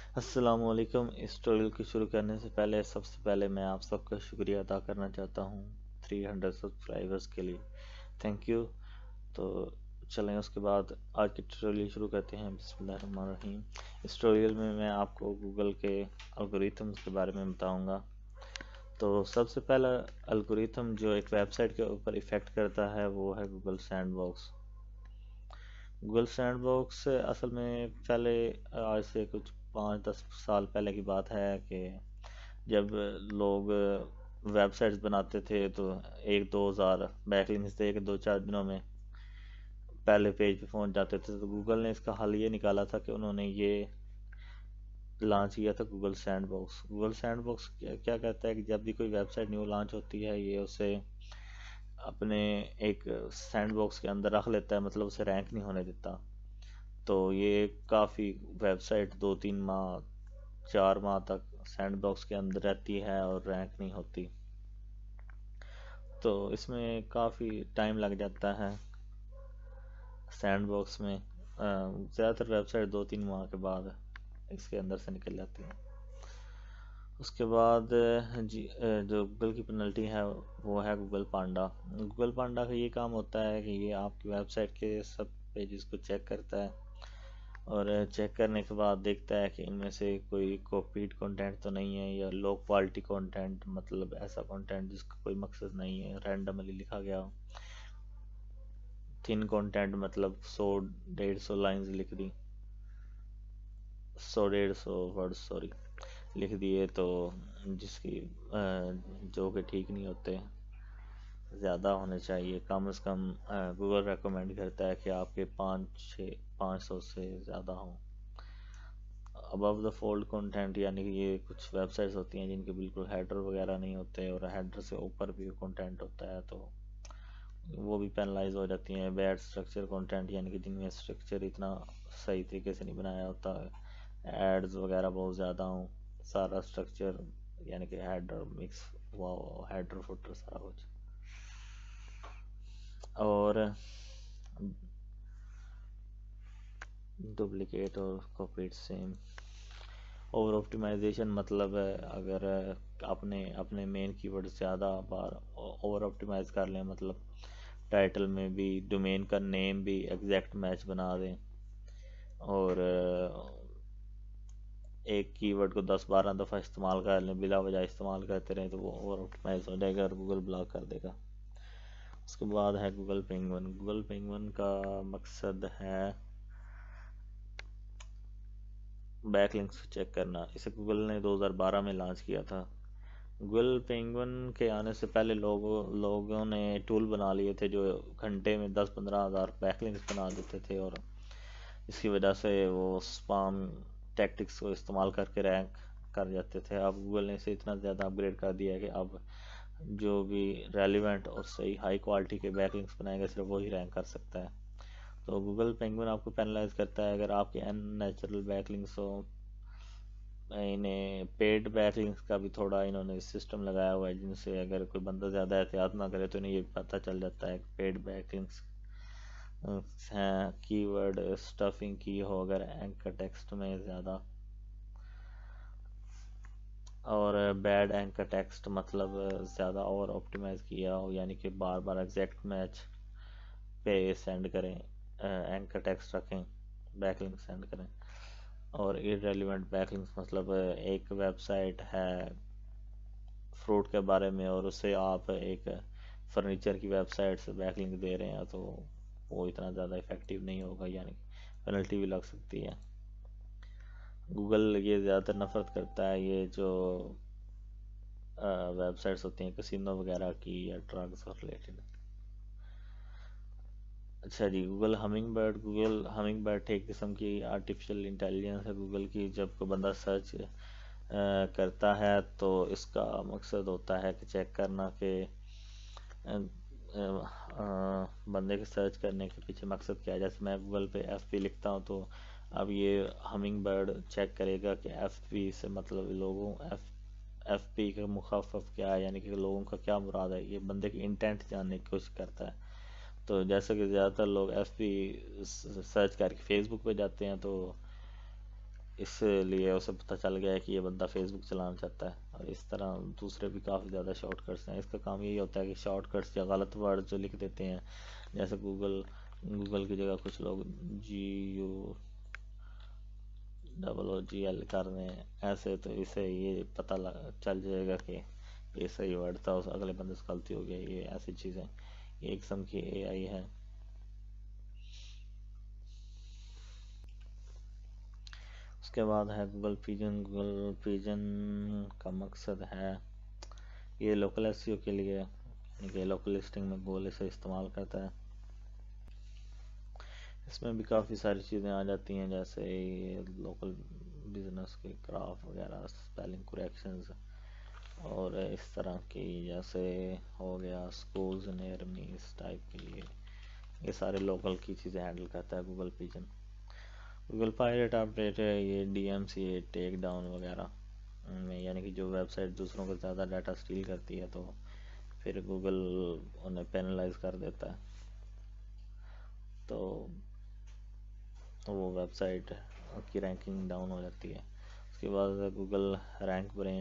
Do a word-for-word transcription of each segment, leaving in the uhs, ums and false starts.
السلام علیکم۔ اس ٹوٹوریل کو شروع کرنے سے پہلے سب سے پہلے میں آپ سب کا شکریہ ادا کرنا چاہتا ہوں تھری ہنڈریڈ سبسکرائبرز کے لیے، تھینک یو۔ تو چلیں اس کے بعد آج کی ٹوٹوریل شروع کرتے ہیں۔ بسم اللہ الرحمن الرحیم۔ اس ٹوٹوریل میں میں آپ کو گوگل کے الگوریتھمز کے بارے میں بتاؤں گا۔ تو سب سے پہلا الگوریتھم جو ایک ویب سائٹ کے اوپر ایفیکٹ کرتا ہے وہ ہے Google sandbox. Google sandbox اصل میں پہلے آج سے کچھ پانچ دس سال پہلے کی بات ہے کہ جب لوگ ویب سائٹس بناتے تھے تو ایک دو ہزار بیک لنکس تھے کہ دو چار دنوں میں پہلے پیج پہ پہنچ جاتے تھے، تو گوگل نے اس کا حل یہ نکالا تھا کہ انہوں نے یہ لانچ کیا تھا Google sandbox. Google sandbox کیا کہتا ہے کہ جب بھی کوئی ویب سائٹ نیو لانچ ہوتی ہے یہ اسے اپنے ایک سینڈ باکس کے اندر رکھ لیتا ہے، مطلب اسے رینک نہیں ہونے دیتا۔ تو یہ کافی ویب سائٹ دو تین ماہ چار ماہ تک سینڈ باکس کے اندر رہتی ہے اور رینک نہیں ہوتی، تو اس میں کافی ٹائم لگ جاتا ہے سینڈ باکس میں۔ زیادہ تر ویب سائٹ دو تین ماہ کے بعد اس کے اندر سے نکل جاتی ہیں۔ اس کے بعد جی جو گوگل کی پینلٹی ہے وہ ہے گوگل پانڈا۔ گوگل پانڈا کا یہ کام ہوتا ہے کہ یہ آپ کی ویب سائٹ کے سب پیجز کو چیک کرتا ہے اور چیک کرنے کے بعد دیکھتا ہے کہ ان میں سے کوئی کاپیڈ کنٹینٹ تو نہیں ہے یا لو کوالٹی کنٹینٹ، مطلب ایسا کنٹینٹ جس کا کوئی مقصد نہیں ہے، رینڈملی لکھا گیا ہو۔ تھن کنٹینٹ مطلب سو ڈیڑھ سو لائنز لکھ دی، سو ڈیڑھ سو ورڈ سوری لکھ دیے، تو جس کی جو کہ ٹھیک نہیں ہوتے، زیادہ ہونے چاہیے، کم از کم گوگل ریکمینڈ کرتا ہے کہ آپ کے پانچ چھ پانچ سو سے زیادہ ہوں۔ ابو دا فولڈ کنٹینٹ یعنی کہ یہ کچھ ویب سائٹس ہوتی ہیں جن کے بالکل ہیڈر وغیرہ نہیں ہوتے اور ہیڈر سے اوپر بھی کنٹینٹ ہوتا ہے تو وہ بھی پینلائز ہو جاتی ہیں۔ بیڈ اسٹرکچر کنٹینٹ یعنی کہ جن میں اسٹرکچر اتنا صحیح طریقے سے نہیں بنایا ہوتا، ایڈز وغیرہ بہت زیادہ ہوں، سارا اسٹرکچر یعنی کہ ہیڈر مکس ہوا ہو، ہیڈر فوٹر سارا کچھ، اور ڈپلیکیٹ اور کاپیڈ سیم۔ اوور آپٹیمائزیشن مطلب ہے اگر اپنے اپنے مین کی ورڈ زیادہ بار اوور آپٹیمائز کر لیں، مطلب ٹائٹل میں بھی ڈومین کا نیم بھی ایگزیکٹ میچ بنا دیں اور ایک کی ورڈ کو دس بارہ دفعہ استعمال کر لیں، بلا وجہ استعمال کرتے رہیں، تو وہ اوور آپٹیمائز ہو جائے گا اور گوگل بلاک کر دے گا۔ اس کے بعد ہے گوگل پینگون۔ گوگل پینگون کا مقصد ہے بیک لنکس چیک کرنا۔ اسے گوگل نے دو ہزار بارہ میں لانچ کیا تھا۔ گوگل پینگون کے آنے سے پہلے لوگوں لوگوں نے ٹول بنا لیے تھے جو گھنٹے میں دس پندرہ ہزار بیک لنکس بنا دیتے تھے، اور اس کی وجہ سے وہ سپام ٹیکٹکس کو استعمال کر کے رینک کر جاتے تھے۔ اب گوگل نے اسے اتنا زیادہ اپ گریڈ کر دیا ہے کہ اب جو بھی ریلیونٹ اور صحیح ہائی کوالٹی کے بیک لنکس بنائے گا صرف وہی رینک کر سکتا ہے۔ تو گوگل پینگون آپ کو پینلائز کرتا ہے اگر آپ کے ان نیچرل بیک لنکس ہو۔ انہیں پیڈ بیک لنکس کا بھی تھوڑا انہوں نے سسٹم لگایا ہوا ہے جن سے اگر کوئی بندہ زیادہ احتیاط نہ کرے تو انہیں یہ پتہ چل جاتا ہے کہ پیڈ بیک لنکس ہیں، کی ورڈ اسٹفنگ کی ہو اگر اینکر ٹیکسٹ میں زیادہ، اور بیڈ اینکر ٹیکسٹ مطلب زیادہ اوور آپٹیمائز کیا ہو، یعنی کہ بار بار ایگزیکٹ میچ پہ سینڈ کریں، اینکر ٹیکسٹ رکھیں، بیک لنک سینڈ کریں۔ اور irrelevant بیک لنکس مطلب ایک ویب سائٹ ہے فروٹ کے بارے میں اور اسے آپ ایک فرنیچر کی ویب سائٹ سے بیک لنک دے رہے ہیں تو وہ اتنا زیادہ افیکٹیو نہیں ہوگا، یعنی پینلٹی بھی لگ سکتی ہے۔ گوگل یہ زیادہ تر نفرت کرتا ہے یہ جو ویب سائٹس ہوتی ہیں کسینو وغیرہ کی یا ڈرگس ریلیٹڈ۔ اچھا جی، Google hummingbird. Google hummingbird ایک قسم کی آرٹیفیشل انٹیلیجنس ہے گوگل کی۔ جب کوئی بندہ سرچ کرتا ہے تو اس کا مقصد ہوتا ہے کہ چیک کرنا کہ بندے کے سرچ کرنے کے پیچھے مقصد کیا ہے۔ جیسے میں گوگل پہ ایف پی لکھتا ہوں تو اب یہ ہمنگ برڈ چیک کرے گا کہ ایف پی سے مطلب لوگوں ایف ایف پی کا مخفف کیا ہے، یعنی کہ لوگوں کا کیا مراد ہے، یہ بندے کی انٹینٹ جاننے کی کوشش کرتا ہے۔ تو جیسا کہ زیادہ تر لوگ ایف پی سرچ کر کے فیس بک پہ جاتے ہیں تو اس لیے اسے پتہ چل گیا ہے کہ یہ بندہ فیس بک چلانا چاہتا ہے. اور اس طرح دوسرے بھی کافی زیادہ شارٹ کٹس ہیں. اس کا کام یہی ہوتا ہے کہ شارٹ کٹس یا غلط ورڈ جو لکھ دیتے ہیں، جیسے گوگل گوگل کی جگہ کچھ لوگ G U double O G L کر رہے ہیں ایسے، تو اسے یہ پتہ چل جائے گا کہ یہ صحیح ورڈ تھا، اس اگلے بندے سے غلطی ہو گیا. یہ ایسی چیزیں، یہ ایک قسم کی اے آئی ہے. اس کے بعد ہے گوگل پیجن. گوگل پیجن کا مقصد ہے یہ لوکل ایس ای او کے لیے، یعنی کہ لوکل لسٹنگ میں گوگل اسے استعمال کرتا ہے. اس میں بھی کافی ساری چیزیں آ جاتی ہیں، جیسے لوکل بزنس کے گراف وغیرہ، اسپیلنگ کریکشنز اور اس طرح کی، جیسے ہو گیا سکولز نیئر می، اس ٹائپ کے لیے یہ سارے لوکل کی چیزیں ہینڈل کرتا ہے Google Pigeon. Google pirate update ہے یہ D M C takedown وغیرہ میں، یعنی کہ جو ویب سائٹ دوسروں کو زیادہ ڈیٹا اسٹیل کرتی ہے تو پھر گوگل انہیں پینلائز کر دیتا ہے، تو وہ ویب سائٹ کی رینکنگ ڈاؤن ہو جاتی ہے. اس کے بعد Google RankBrain.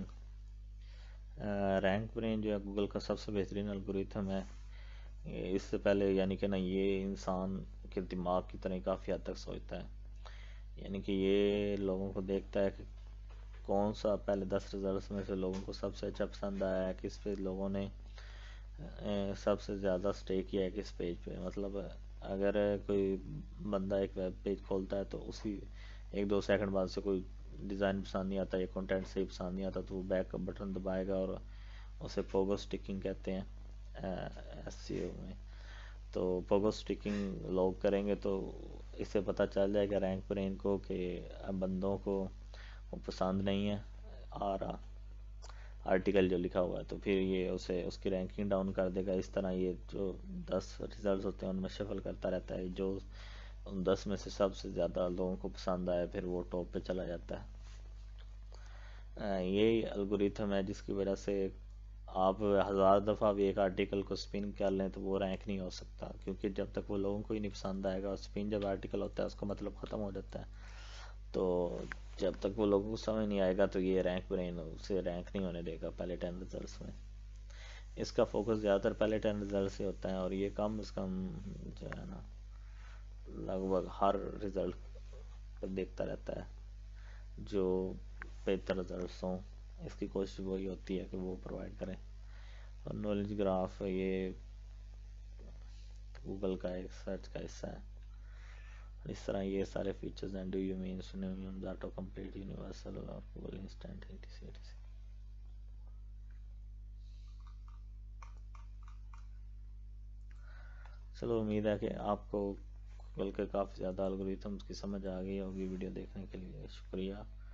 RankBrain جو ہے گوگل کا سب سے بہترین الگوریتھم ہے. اس سے پہلے یعنی کہ نا یہ انسان کے دماغ کی طرح کافی حد تک سوچتا ہے، یعنی کہ یہ لوگوں کو دیکھتا ہے کہ کون سا پہلے دس ریزلٹس میں سے لوگوں کو سب سے اچھا پسند آیا ہے، کس پہ لوگوں نے سب سے زیادہ اسٹے کیا ہے کس پیج پہ. مطلب اگر کوئی بندہ ایک ویب پیج کھولتا ہے تو اسی ایک دو سیکنڈ بعد سے کوئی ڈیزائن پسند نہیں آتا یا کنٹینٹ صحیح پسند نہیں آتا تو وہ بیک کا بٹن دبائے گا، اور اسے پوگو اسٹکنگ کہتے ہیں ایس سی او میں. تو پوگو اسٹکنگ لوگ کریں گے تو اس سے پتہ چل جائے گا رینک برین کو کہ بندوں کو وہ پسند نہیں ہے آ رہا آرٹیکل جو لکھا ہوا ہے، تو پھر یہ اسے اس کی رینکنگ ڈاؤن کر دے گا. اس طرح یہ جو دس ریزلٹس ہوتے ہیں ان میں شفل کرتا رہتا ہے، جو ان دس میں سے سب سے زیادہ لوگوں کو پسند آئے پھر وہ ٹاپ پہ چلا جاتا ہے. یہی الگوریتھم ہے جس کی وجہ سے آپ ہزار دفعہ بھی ایک آرٹیکل کو سپن کر لیں تو وہ رینک نہیں ہو سکتا، کیونکہ جب تک وہ لوگوں کو ہی نہیں پسند آئے گا. سپن جب آرٹیکل ہوتا ہے اس کا مطلب ختم ہو جاتا ہے، تو جب تک وہ لوگوں کو سمجھ نہیں آئے گا تو یہ رینک برین اسے رینک نہیں ہونے دے گا پہلے ٹین ریزلٹس میں. اس کا فوکس زیادہ تر پہلے ٹین ریزلٹ سے ہوتا ہے، اور یہ کم از کم جو ہے نا لگ بھگ ہر ریزلٹ پر دیکھتا رہتا ہے جو بہتر ریزلٹس ہوں. اس کی کوشش وہی ہوتی ہے کہ وہ پرووائڈ کریں. اور نالج گراف یہ گوگل کا ایک سرچ کا حصہ ہے. اس طرح یہ سارے فیچرز ہیں. Do you mean synonyms, autocomplete, universal اور Google instant, A T C A T C. چلو امید ہے کہ آپ کو گوگل کے کافی زیادہ الگوریتھمز کی سمجھ آ گئی ہوگی. ویڈیو دیکھنے کے لیے شکریہ.